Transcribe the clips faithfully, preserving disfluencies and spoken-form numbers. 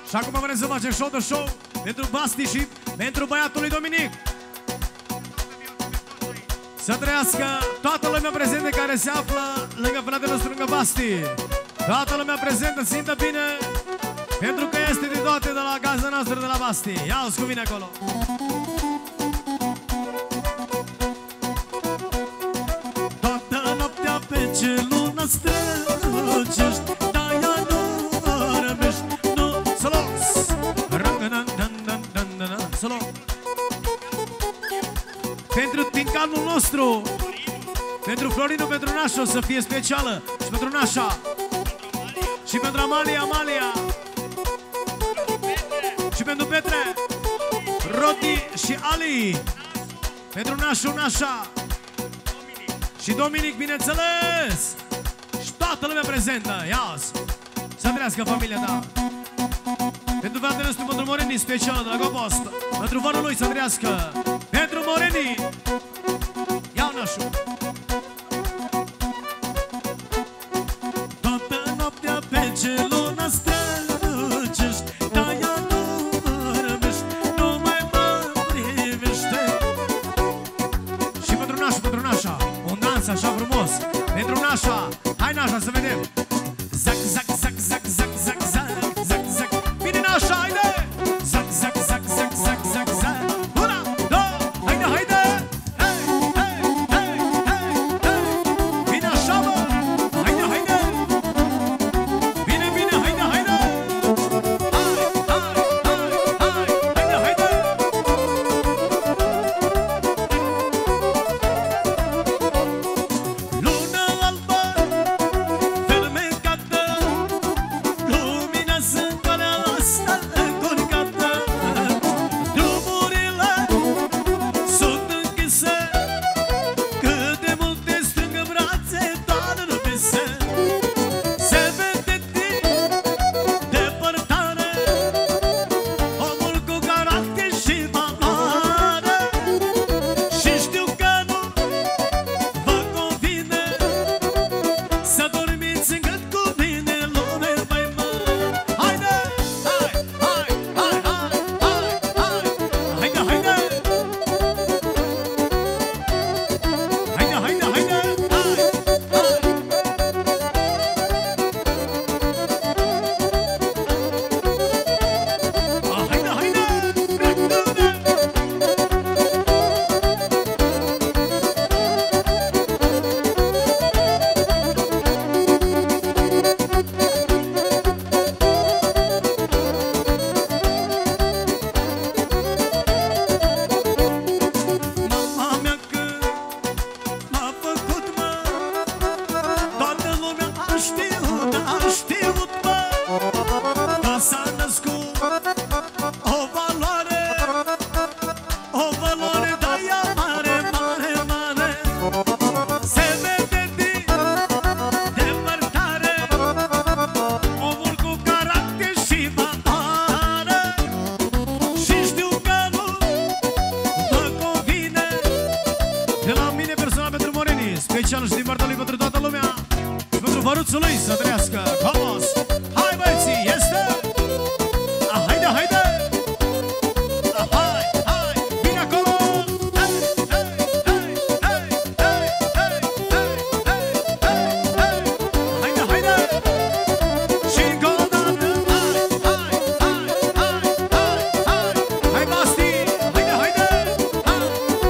Și acum vrem să facem show de show pentru Basti și pentru băiatul lui Dominic. Să trăiască toată lumea prezentă care se află lângă fratele nostru, lângă Basti. Toată lumea prezentă, simtă bine, pentru că este de toate de la gaza noastră de la Basti. Ia-o-ți cu mine acolo. Toată noaptea pe ce luna strălucești, dar ea nu răbești, nu solos. Solo. Pentru tincanul nostru, pentru Florinu, pentru Nașo, să fie specială. Și pentru Nașa. Și pentru Amalia, Amalia. Și pentru Petre, Rodi și Ali. Pentru Nașu, Nașa. Și Dominic, bineînțeles. Și toată lumea prezentă. Ia-ți. Să trăiască familia ta. Pentru fratele nostru, pentru Moreni, special de la Gopost. Pentru vărul lui, să trăiască. Pentru Moreni. Ia-o, Nașu. Toată noaptea pe ce luna strălucești, dar ea nu mă răbești, nu mai mă privește. Și pentru Nașu, pentru Nașa, un dans așa frumos. Pentru Nașa, hai Nașa să vedem. Zac, zac, zac, zac, zac, zac, zac, zac, zac. Vine Nașa, haide! Zac, zac, zac, zac, zac, zac, zac. Una, două, haide, haide! Hei, hei, hei, hei, hei. Vine așa, mă! Haide, haide! Vine, vine, haide, haide! Hai, hai, hai, hai! Haide, haide! Lună albă, fermecată, luminează calea asta încurcată. Drumurile sunt închise, cât de multe strângă brațe, doar nu vise. Se vede din depărtare omul cu caracter și valoare. Și știu că nu vă convine să dormiți în gât cu mine, lume, băi, mă. Haide! Hai, hai, hai, hai, hai, hai! Haide, haide! Haide, haide, haide! Hai, hai! Ah, haide, haide! Mama mea când m-a făcut, mă, toată lumea a știut, a știut, mă, că s-a născut o valoare, o valoare de aia mare, mare, mare. Se vede din depărtare omul cu caracter și valoare. Și știu că nu vă convine. De la mine personal pentru Moreni, special și din partea lui pentru toată lumea. Și pentru văruțul lui, să trăiască. Vamos! Hai, băieții, este! Ah, haide, haide! Ah, hai, hai! Vine acolo! Hei, hei, hei, hei, hei, hei, hei, hei, hei, hei! Haide, haide! Și încă o dată! Hai, hai, hai, hai, hai, hai! Hai, Basti! Haide, haide! Hai!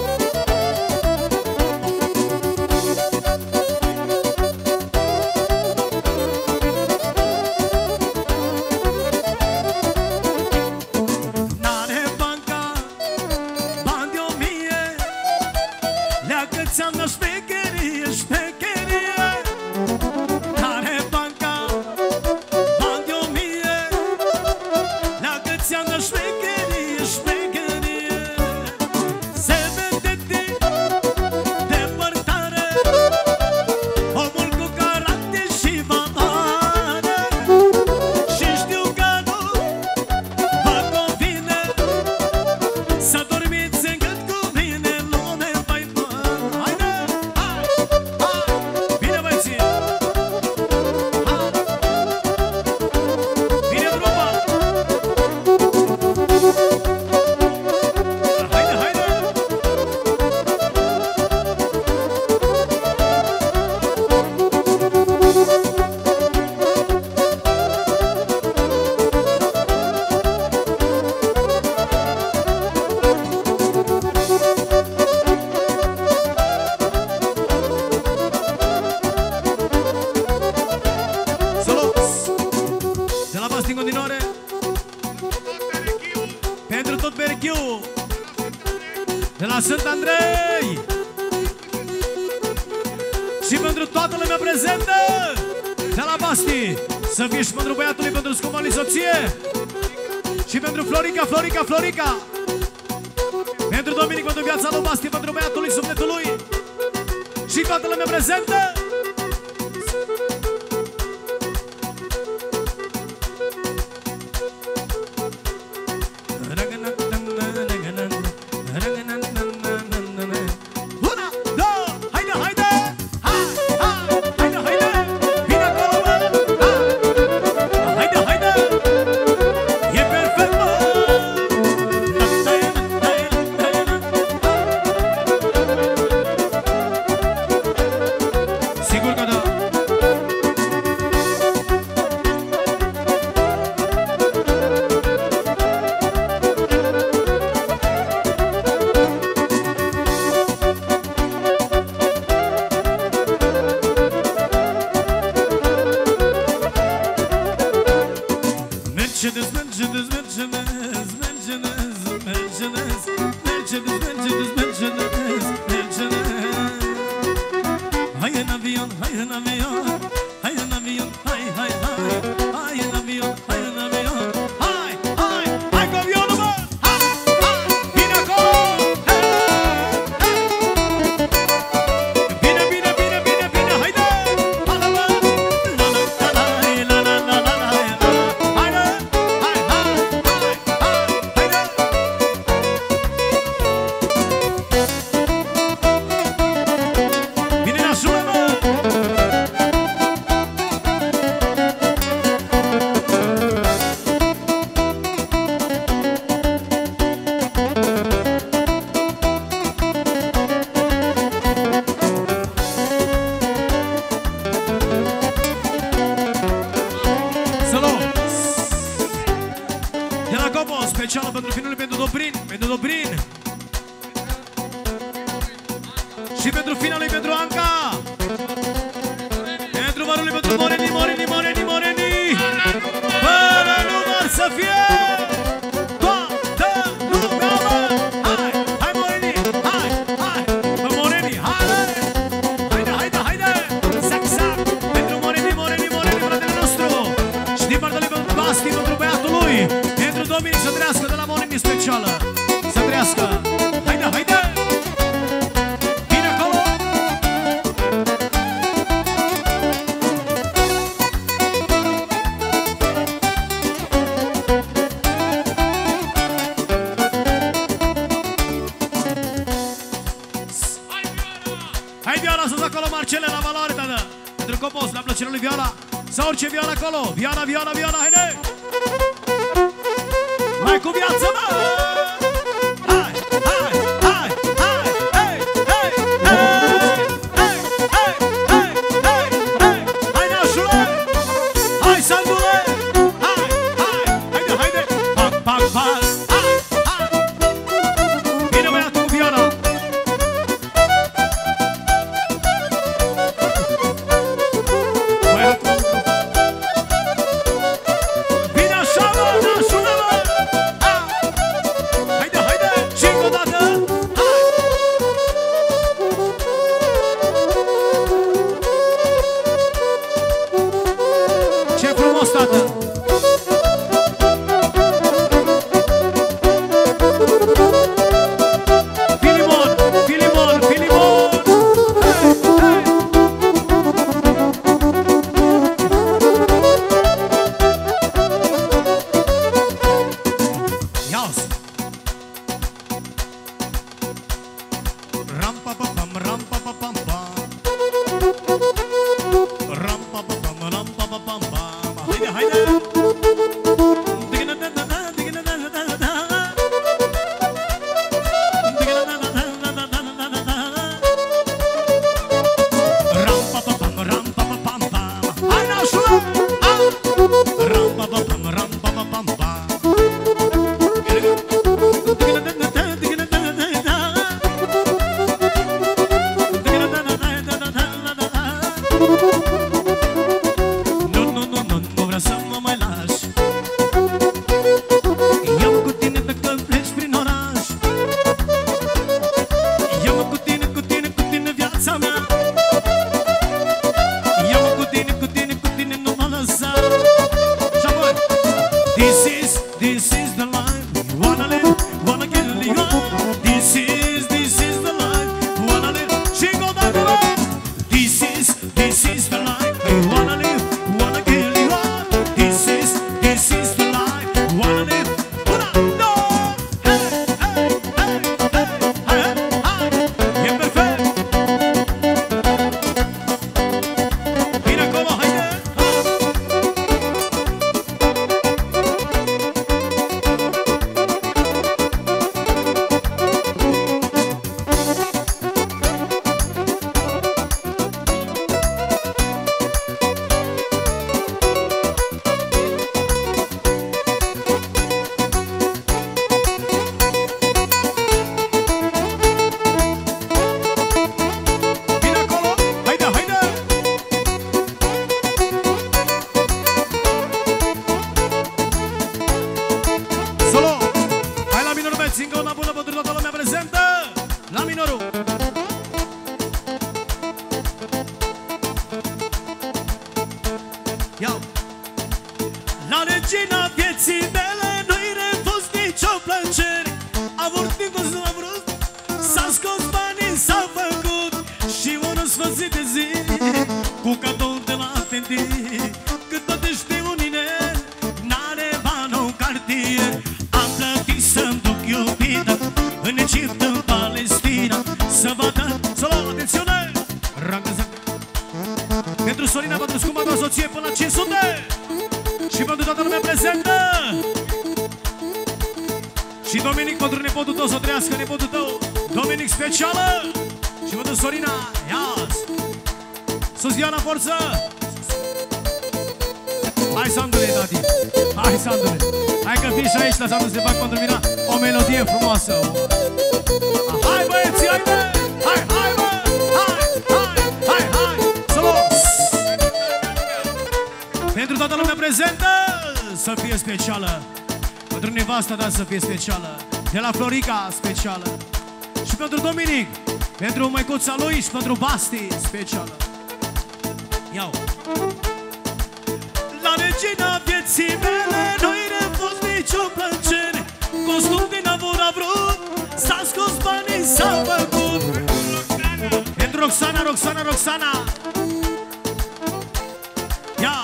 N-are banca bani de o mie, leacă ți-am șmecherie, șmecherie. N-are banca bani de o mie, leacă ți-am șmecherie, șmecherie. Se vede din depărtare omul cu caracter și valoare. Și știu că nu vă convine să dormiți în gât cu mine, lume, băi, mă. Haide! la Sfânt Andrei. Și pentru toată lumea prezentă de la Basti. Să fie și pentru băiatului, pentru scumpa lui soție. Și pentru Florica, Florica, Florica. Pentru Dominic, pentru viața lui Basti, pentru băiatul lui, sufletul lui. Și toată lumea prezentă. Specială pentru finul pentru Dobrin, pentru Dobrin. Și pentru finalul pentru Anca. Pentru mărului pentru Moreni, Moreni, Moreni, Moreni. Fără număr să fie toată lumea, mă. Hai, hai Moreni, hai, hai. Mă Moreni, haide. Haide, haide, haide. Sac, sac. Pentru Moreni, Moreni, Moreni, fratele nostru. Și din partea lui pentru Basti, pentru băiatul lui. Pentru Dominic să trăiască de la Moreni specială. Să trăiască. Haide, haide. Vine acolo. Hai Viola, sus acolo Marcele, la valoare, tată. Pentru Copos, la plăcerea lui Viola. Să urce Viola acolo. Viola, Viola, Viola, haide. Mai cu viață, mă! Hai, hai, hai, hai, hei, hei, hei, hei, hei, hei, hei, hei, hai, nașule! Hai, Sandule! Hai, hai, haide, haide! Pac, pac, pac! Hai, hai! Vine băiatul cu Viola! Vine așa, mă, nașule, mă! Filimon, Filimon, Filimon. Hey, hey. Ia-o-s. Ram-pa-pa-pam, ram-pa-pa-pam-pam. Ram-pa-pa-pam, ram-pa-pa-pam-pam. Haide, haide. minorul. Iau. La regina vieții mele nu-i refuz nicio plăcere. Avut timpul să m-a vrut, s-a scos banii, s-a făcut și unul sfârșit de zi cu cadou de la Fendi. Cât toate știu unine, n-are bani în cartier. Am plătit să-mi duc iubita în Egipt, în Palestina, să vadă, solo, atențiune! Rangăzac. Pentru Sorina, pentru scumpa ta soție până la cinci sute. Și pentru toată lumea prezentă. Și Dominic, pentru nepotul tău, să trăiască nepotul tău. Dominic specială. Și pentru Sorina, ia-s. Sus, Diana, forță. Hai, Sandule, tati. Hai, Sandule. Hai că vii și aici la Sandu se fac pentru mine o melodie frumoasă. Hai, băieții, hai, bă. Hai, hai, bă. Hai, hai, hai, hai. Salut. Pentru toată lumea prezentă, să fie specială. Pentru nevasta ta să fie specială. De la Florica, specială. Și pentru Dominic, pentru măicuța lui și pentru Basti, specială. Iau. La regina vieții mele nu-i refuz nicio plăcere. Costum din avur a vrut, s-a scos banii, s-a făcut. Pentru Roxana, Roxana, Roxana. Ia.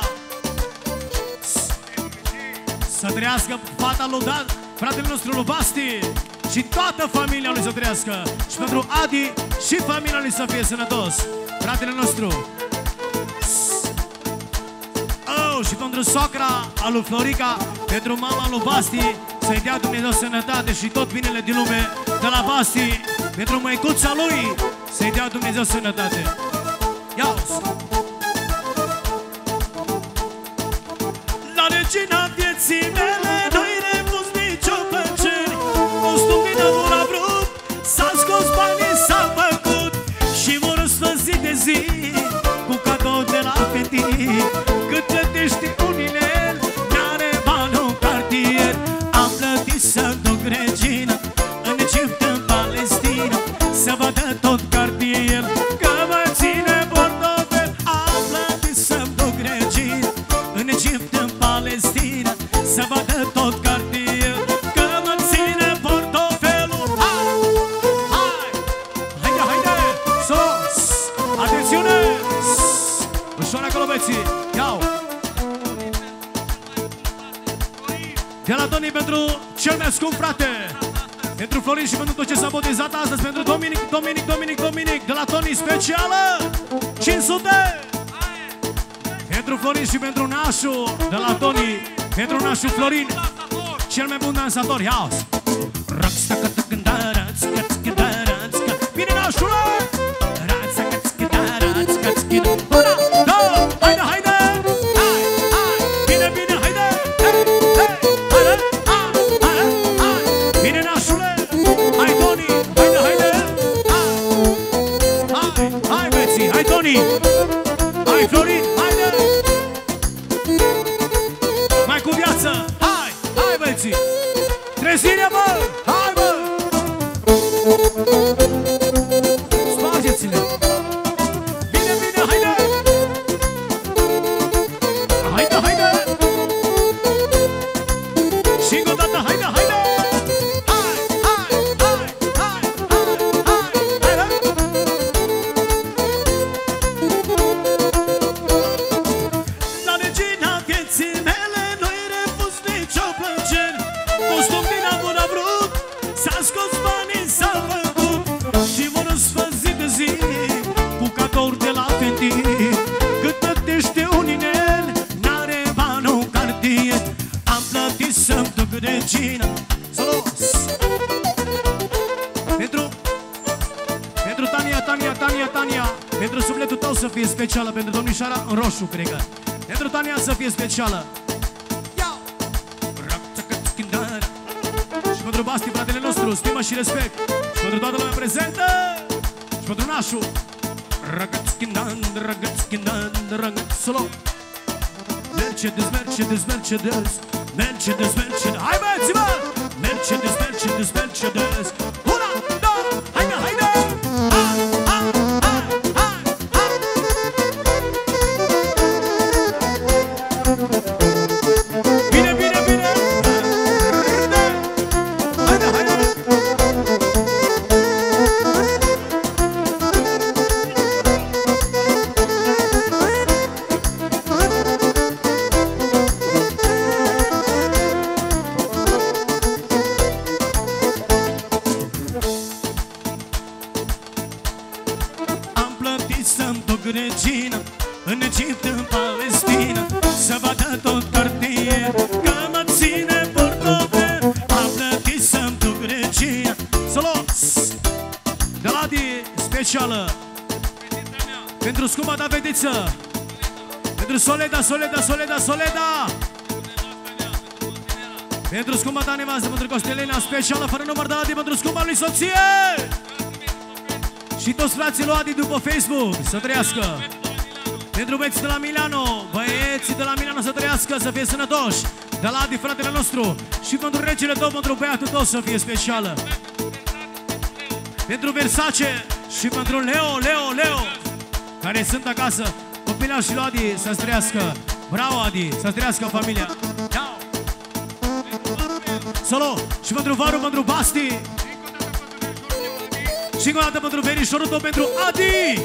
Să trăiască fata lui Dan, fratele nostru lui Basti și toată familia lui să trăiască. Și pentru Adi și familia lui să fie sănătos. Fratele nostru. Oh, și pentru socra a lui Florica, pentru mama lui Basti, să-i dea Dumnezeu sănătate și tot binele din lume de la Basti. Pentru măicuța lui, să-i dea Dumnezeu sănătate. Ia-o-s! La regina vieții mele nu-i refuz nicio plăcere. Costum din avur a vrut, s-a scos banii, s-a făcut și vor sfârșit de zi cu cadou de la Fendi. Cât plătește un inel, n-are bani în cartier. Am plătit să duc regina în Egipt, în Palestina, să vadă tot cartier că mă ține portofel. Am plătit să-mi duc regina în Egipt, în Palestina, să vadă tot cartier că mă ține portofelul. Hai! Hai! Haide, haide! Sos! Atențiune! Ușor acolo, băieții! Iau! De la Toni pentru cel mai scump frate, pentru Florin și pentru tot ce s-a botezat astăzi, pentru Dominic, Dominic, Dominic, Dominic, de la Toni specială, cinci sute! Pentru Florin și pentru Nașu, de la Toni, pentru Nașu Florin, cel mai bun dansator, ia-o-s! Bine, Nașule! Una, două, haide, haide! Hai, hai! Bine, bine, haide! Hei, hei! Haide, hai, hai, hai! Bine, Nașule! Hai, Toni! Haide, haide! Hai! Hai, hai, băieții! Hai, Toni! Hai, Florin! Haide! Mai cu viață! Hai! Hai, băieții! Trezire, bă! Hai, bă! Spargeți-le! Bine, bine, haide! Haide, haide! Și încă o dată, haide, haide! Hai, hai, hai, hai, hai, hai, haide! La regina vieții mele nu-i refuz nicio plăcere. Costum din avur a vrut, s-a scos banii, s-a făcut și vor sfârșit de zi cu cadouri de la Fendi. Cât plătește un inel, n-are bani în cartier. Am plătit să-mi duc regina. Salut! Pentru Pentru Tania, Tania, Tania, Tania, pentru sufletul tău să fie specială. Pentru domnișoara în roșu, cred că. Pentru Tania să fie specială. Iau! Și pentru Basti, fratele nostru, stimă și respect. Și pentru toată lumea prezentă. Și pentru Nașu. Solo. Mercedes, Mercedes, Mercedes, Mercedes, Mercedes. Hai, băieți, bă! Mercedes, Mercedes, Mercedes. Una, două, haide, haide! să-mi duc regina în Egipt, în Palestina, să vadă tot cartier că mă ține portover. Am plătit să-mi duc regina. Solos! De la Adi, specială pentru scumpa ta fetiță, pentru Soleda, Soleda, Soleda, Soleda, pentru scumpa ta nevastă, pentru Costelina, specială fără număr de Adi, pentru scumpa lui soție și toți frații lui Adi după Facebook, să trăiască. Pentru băieții de la Milano, băieții de la Milano să trăiască, să fie sănătoși. De la Adi, fratele nostru, și pentru regele tău, pentru băiatul tău să fie specială. Pentru Versace și pentru Leo, Leo, Leo, care sunt acasă, copilașii lui Adi să trăiască. Bravo, Adi, să trăiască familia. Ciao. Solo și pentru Varu, pentru Basti, și încă o dată pentru verișorul tău, pentru Adi,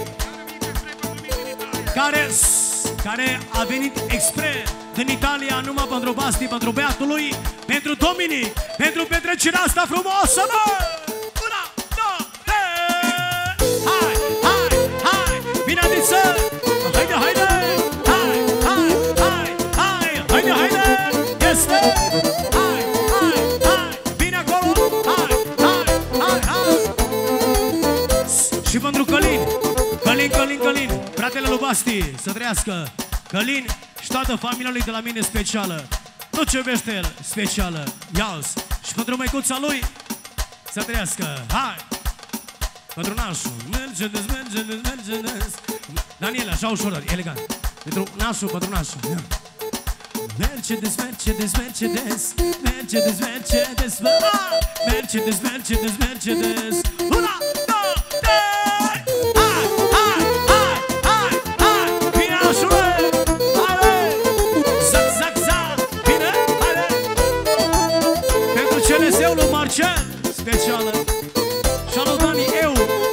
care, care a venit expre din Italia numai pentru Basti, pentru băiatul lui, pentru Dominic, pentru petrecerea asta frumoasă, mă! Una, două, trei! Hai, hai, hai! Bine, Adiță! Haide, haide! Hai, hai, hai, hai! Haide, haide! Este! Hai, hai, hai! Bine acolo! Hai, hai, hai, hai! Și pentru Călin! Călin, Călin, Călin! Fratele lui Basti, să trăiască! Călin și toată familia lui de la mine specială. Tot ce iubește el, specială. Ia-ți! Și pentru măicuța lui, să trăiască! Hai! Pentru nașul, Mercedes, Mercedes, Mercedes. Daniela, așa ușor, elegant. Pentru nașul, pentru nașul. Mercedes, Mercedes, Mercedes, Mercedes, Mercedes, Mercedes, Mercedes, Mercedes. Una, două, trei! Hai, hai, hai, hai, hai! Bine, nașule! Haide! Zac, zac, zac! Bine, haide! Pentru C L S-ul lui Marcel, specială. Și alu Dani, eu.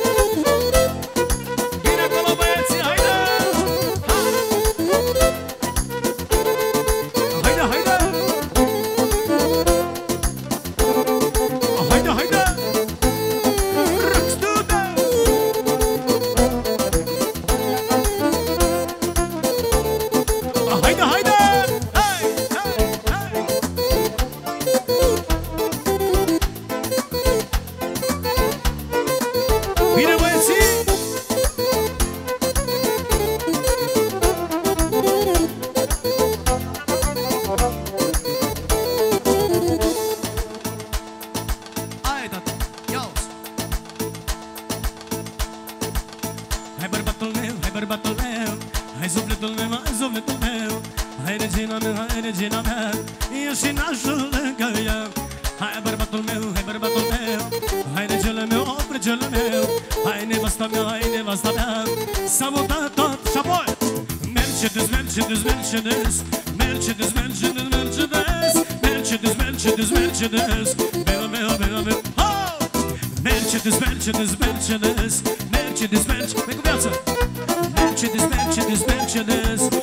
Bine acolo, băieții, haide! Haide, haide! Haide, haide! Râxtude! Haide, haide! Hai, hai, hai! Bine, băieții! Hai, tata, ia-o-ți! Hai, bărbatul meu, hai, bărbatul meu, hai, sufletul meu, hai, sufletul meu, hai, regina mea, hai, regina mea, e și nașul lângă ea. Hai, bărbatul meu, hai, bărbatul meu, hai, regele meu, oh, regele meu, hai, nevasta mea, hai, nevasta mea, s-a mutat tot și apoi Mercedes, Mercedes, Mercedes, Mercedes, Mercedes, Mercedes, Mercedes, Mercedes, Mercedes, meu, meu, meu, meu, oh! Mercedes, Mercedes, Mercedes, Mercedes, Mercedes, mai cu viață! Mercedes, Mercedes, Mercedes,